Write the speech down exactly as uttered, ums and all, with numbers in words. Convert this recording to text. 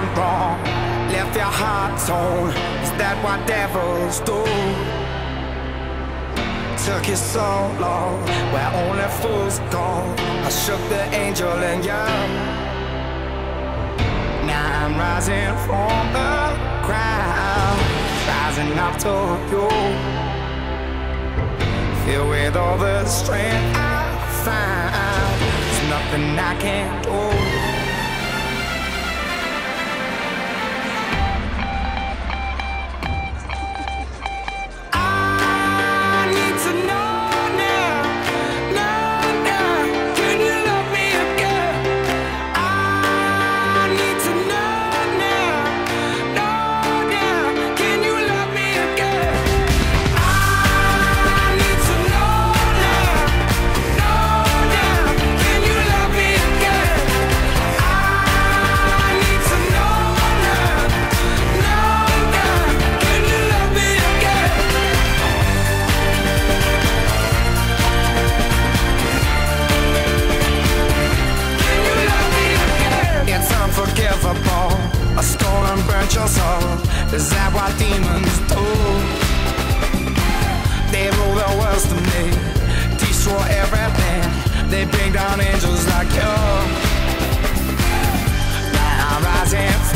wrong, left your heart torn. Is that what devils do? Took you so long, where only fools go. I shook the angel in you. Now I'm rising from the ground, rising up to you. Filled with all the strength I find, there's nothing I can't do. I stole and burnt your soul. Is that what demons do? They rule the world to me, destroy everything. They bring down angels like you. Now I'm rising